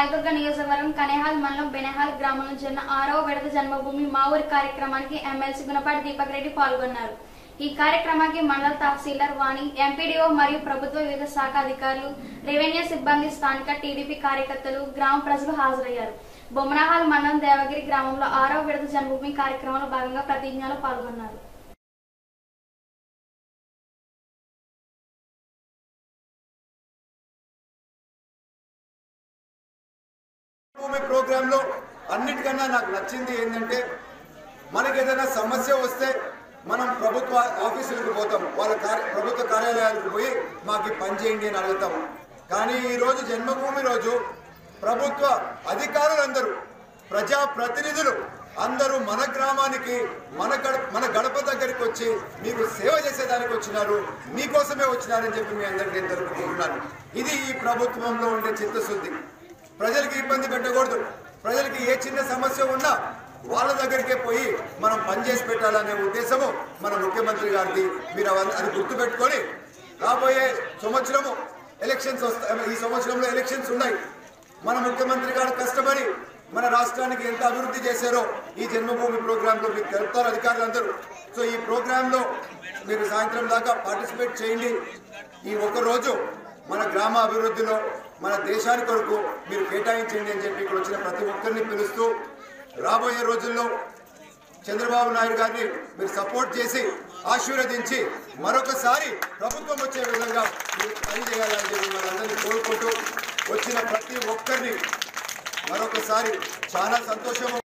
రాయదుర్గ నియోజకవర్గం కనేహాల్ మండలం బెనెహాల్ గ్రామంలో జరిగిన 6వ విడత జన్మభూమి మా ఊరి కార్యక్రమానికి ఎమ్మెల్సీ గుణపాటి దీపక్ రెడ్డి పాల్గొన్నారు. ఈ కార్యక్రమానికి మండల తహసీల్దార్ వాణి, ఎంపీడీఓ మరియు ప్రభుత్వ వివిధ శాఖ అధికారులు, రెవెన్యూ సిబ్బంది, స్థానిక టీడీపీ కార్యకర్తలు, గ్రామ ప్రజలు హాజరయ్యారు. బొమ్మనహాల్ మండలం దేవగిరి గ్రామంలో 6వ విడత జన్మభూమి కార్యక్రమంలో భాగంగా ప్రతిజ్ఞలో పాల్గొన్నారు. భూమి ప్రోగ్రామ్ లో అన్నిటికన్నా నాకు నచ్చింది ఏంటంటే మనకి ఏదైనా సమస్య వస్తే మనం ప్రభుత్వ ఆఫీసులకు పోతాం, వాళ్ళ ప్రభుత్వ కార్యాలయాలకు పోయి మాకు పని చేయండి అని అడుగుతాం. కానీ ఈరోజు జన్మభూమి రోజు ప్రభుత్వ అధికారులందరూ, ప్రజాప్రతినిధులు అందరూ మన గ్రామానికి మన గడప దగ్గరికి వచ్చి మీకు సేవ చేసేదానికి వచ్చినారు, మీకోసమే వచ్చినారని చెప్పి మీ అందరికీ నేను తెలుపుకుంటున్నాను. ఇది ఈ ప్రభుత్వంలో ఉండే చిత్తశుద్ధి. ప్రజలకి ఇబ్బంది పెట్టకూడదు. ప్రజలకి ఏ చిన్న సమస్య ఉన్నా వాళ్ళ దగ్గరికే పోయి మనం పనిచేసి పెట్టాలనే ఉద్దేశము మన ముఖ్యమంత్రి గారిది. మీరు అది గుర్తుపెట్టుకొని రాబోయే సంవత్సరము ఎలక్షన్స్ వస్తాయి. ఈ సంవత్సరంలో ఎలక్షన్స్ ఉన్నాయి. మన ముఖ్యమంత్రి గారు కష్టపడి మన రాష్ట్రానికి ఎంత అభివృద్ధి చేశారో ఈ జన్మభూమి ప్రోగ్రాంలో మీకు తెలుపుతారు అధికారులందరూ. సో ఈ ప్రోగ్రాంలో మీరు సాయంత్రం దాకా పార్టిసిపేట్ చేయండి. ఈ ఒక్కరోజు మన గ్రామ అభివృద్ధిలో, మన దేశానికి కొరకు మీరు కేటాయించండి అని చెప్పి ఇక్కడ వచ్చిన ప్రతి ఒక్కరిని పిలుస్తూ, రాబోయే రోజుల్లో చంద్రబాబు నాయుడు గారిని మీరు సపోర్ట్ చేసి ఆశీర్వదించి మరొకసారి ప్రభుత్వం వచ్చే విధంగా మీరు పనిచేయాలని చెప్పి మనందరినీ కోరుకుంటూ, వచ్చిన ప్రతి ఒక్కరిని మరొకసారి చాలా సంతోషం.